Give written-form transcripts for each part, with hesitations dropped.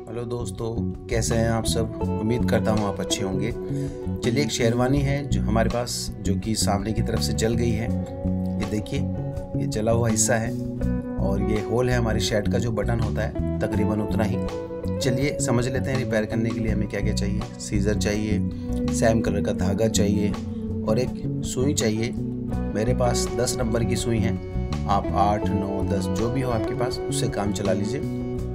Hello दोस्तों, कैसे हैं आप सब। उम्मीद करता हूँ आप अच्छे होंगे। चलिए, एक शेरवानी है जो हमारे पास, जो कि सामने की तरफ से जल गई है। ये देखिए, ये जला हुआ हिस्सा है और ये होल है हमारी शर्ट का जो बटन होता है, तकरीबन उतना ही। चलिए समझ लेते हैं रिपेयर करने के लिए हमें क्या क्या चाहिए। सीज़र चाहिए, सेम कलर का धागा चाहिए और एक सुई चाहिए। मेरे पास 10 नंबर की सुई है, आप 8, 9, 10 जो भी हो आपके पास उससे काम चला लीजिए।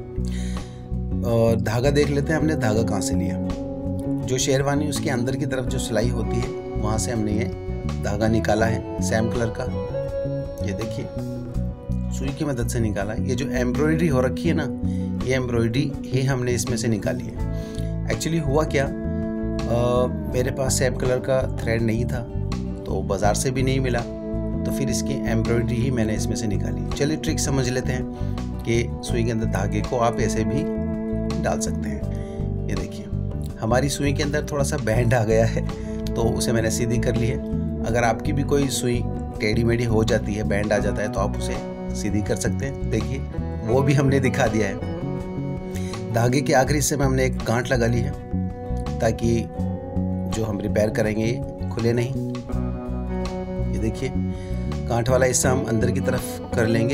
और धागा देख लेते हैं हमने धागा कहाँ से लिया। जो शेरवानी उसके अंदर की तरफ जो सिलाई होती है वहाँ से हमने ये धागा निकाला है, सेम कलर का। ये देखिए, सुई की मदद से निकाला है। ये जो एम्ब्रॉयडरी हो रखी है ना, ये एम्ब्रॉयडरी ही हमने इसमें से निकाली है। एक्चुअली हुआ क्या, मेरे पास सेम कलर का थ्रेड नहीं था, तो बाज़ार से भी नहीं मिला, तो फिर इसकी एम्ब्रॉयडरी ही मैंने इसमें से निकाली। चलिए ट्रिक समझ लेते हैं कि सुई के अंदर धागे को आप ऐसे भी डाल सकते हैं। ये देखिए, हमारी सुई के अंदर थोड़ा सा बैंड आ गया है, तो उसे मैंने सीधी कर ली है। अगर आपकी भी कोई सुई टेढ़ी मेढ़ी हो जाती है, बैंड आ जाता है, तो आप उसे सीधी कर सकते हैं। देखिए, वो भी हमने दिखा दिया है। धागे के आखिरी हिस्से में हमने एक गांठ लगा ली है, ताकि जो हम रिपेयर करेंगे ये खुले नहीं। ये देखिए, गांठ वाला हिस्सा हम अंदर की तरफ कर लेंगे।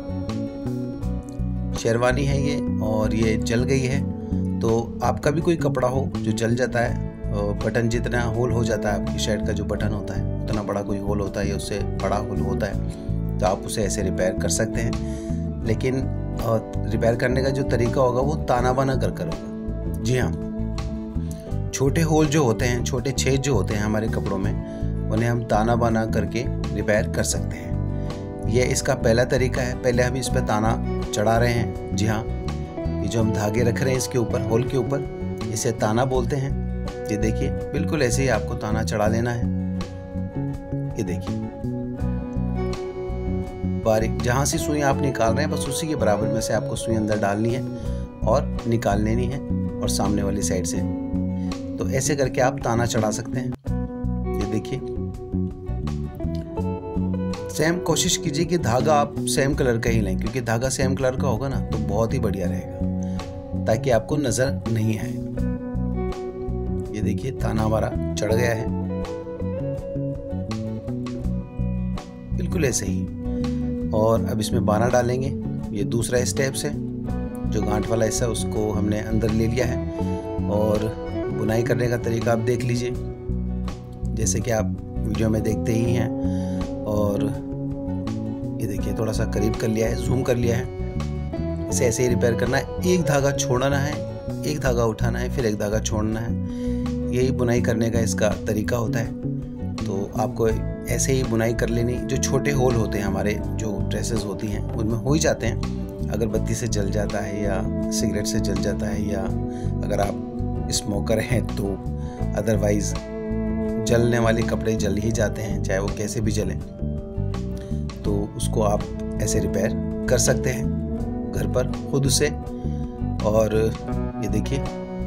शेरवानी है ये और ये जल गई है, तो आपका भी कोई कपड़ा हो जो जल जाता है, बटन जितना होल हो जाता है, आपकी शर्ट का जो बटन होता है उतना बड़ा कोई होल होता है या उससे बड़ा होल होता है, तो आप उसे ऐसे रिपेयर कर सकते हैं। लेकिन रिपेयर करने का जो तरीका होगा वो ताना बाना कर होगा। जी हाँ, छोटे होल जो होते हैं, छोटे छेद जो होते हैं हमारे कपड़ों में, उन्हें हम ताना बाना करके रिपेयर कर सकते हैं। ये इसका पहला तरीका है। पहले हम इस पर ताना चढ़ा रहे हैं। जी हाँ, ये जो हम धागे रख रहे हैं इसके ऊपर, होल के ऊपर, इसे ताना बोलते हैं। ये देखिए, बिल्कुल ऐसे ही आपको ताना चढ़ा लेना है। ये देखिए, बारीक जहाँ से सुई आप निकाल रहे हैं बस उसी के बराबर में से आपको सुई अंदर डालनी है और निकाल लेनी है, और सामने वाली साइड से। तो ऐसे करके आप ताना चढ़ा सकते हैं। ये देखिए, सेम कोशिश कीजिए कि धागा आप सेम कलर का ही लें, क्योंकि धागा सेम कलर का होगा ना तो बहुत ही बढ़िया रहेगा, ताकि आपको नजर नहीं आए। ये देखिए, ताना हमारा चढ़ गया है, बिल्कुल ऐसे ही। और अब इसमें बाना डालेंगे। ये दूसरा स्टेप से जो गांठ वाला हिस्सा उसको हमने अंदर ले लिया है। और बुनाई करने का तरीका आप देख लीजिए, जैसे कि आप वीडियो में देखते ही हैं। और ये देखिए, थोड़ा सा करीब कर लिया है, जूम कर लिया है। इसे ऐसे ही रिपेयर करना है। एक धागा छोड़ना है, एक धागा उठाना है, फिर एक धागा छोड़ना है। यही बुनाई करने का इसका तरीका होता है। तो आपको ऐसे ही बुनाई कर लेनी। जो छोटे होल होते हैं हमारे, जो ड्रेसेस होती हैं, उनमें हो ही जाते हैं। अगरबत्ती से जल जाता है या सिगरेट से जल जाता है, या अगर आप स्मोकर हैं तो अदरवाइज़ जलने वाले कपड़े जल ही जाते हैं, चाहे वो कैसे भी जलें। तो उसको आप ऐसे रिपेयर कर सकते हैं घर पर खुद से। और ये देखिए,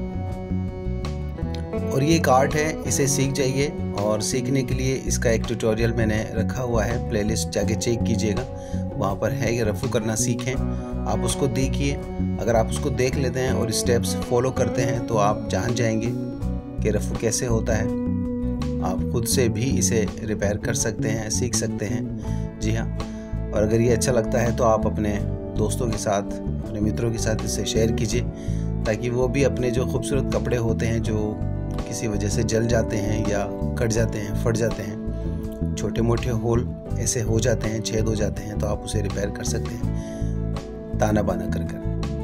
और ये एक आर्ट है, इसे सीख जाइए। और सीखने के लिए इसका एक ट्यूटोरियल मैंने रखा हुआ है, प्लेलिस्ट जाके चेक कीजिएगा, वहाँ पर है। ये रफू करना सीखें, आप उसको देखिए। अगर आप उसको देख लेते हैं और स्टेप्स फॉलो करते हैं तो आप जान जाएंगे कि रफू कैसे होता है। आप खुद से भी इसे रिपेयर कर सकते हैं, सीख सकते हैं। जी हाँ, और अगर ये अच्छा लगता है तो आप अपने दोस्तों के साथ, अपने मित्रों के साथ इसे शेयर कीजिए, ताकि वो भी अपने जो खूबसूरत कपड़े होते हैं, जो किसी वजह से जल जाते हैं या कट जाते हैं, फट जाते हैं, छोटे मोटे होल ऐसे हो जाते हैं, छेद हो जाते हैं, तो आप उसे रिपेयर कर सकते हैं ताना बाना कर कर।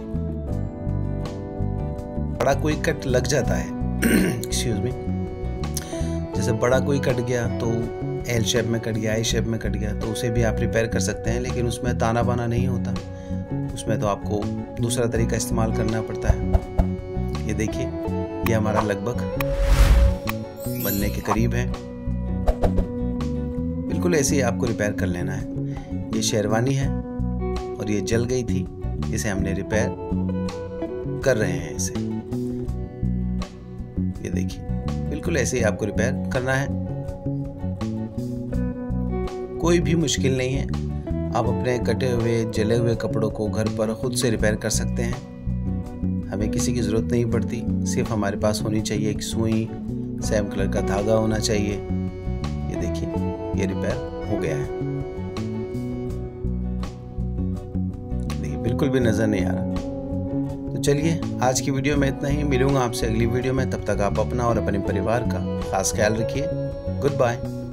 बड़ा कोई कट लग जाता है एक्सक्यूज मी, जैसे बड़ा कोई कट गया तो एल शेप में कट गया, आई शेप में कट गया, तो उसे भी आप रिपेयर कर सकते हैं। लेकिन उसमें ताना बाना नहीं होता, उसमें तो आपको दूसरा तरीका इस्तेमाल करना पड़ता है। ये देखिए, ये हमारा लगभग बनने के करीब है। बिल्कुल ऐसे ही आपको रिपेयर कर लेना है। ये शेरवानी है और ये जल गई थी, इसे हमने रिपेयर कर रहे हैं इसे। ये देखिए, बिल्कुल ऐसे ही आपको रिपेयर करना है। कोई भी मुश्किल नहीं है, आप अपने कटे हुए जले हुए कपड़ों को घर पर खुद से रिपेयर कर सकते हैं। हमें किसी की ज़रूरत नहीं पड़ती, सिर्फ हमारे पास होनी चाहिए एक सुई, सेम कलर का धागा होना चाहिए। ये देखिए ये रिपेयर हो गया है, देखिए बिल्कुल भी नज़र नहीं आ रहा। तो चलिए आज की वीडियो में इतना ही, मिलूंगा आपसे अगली वीडियो में। तब तक आप अपना और अपने परिवार का खास ख्याल रखिए। Good bye.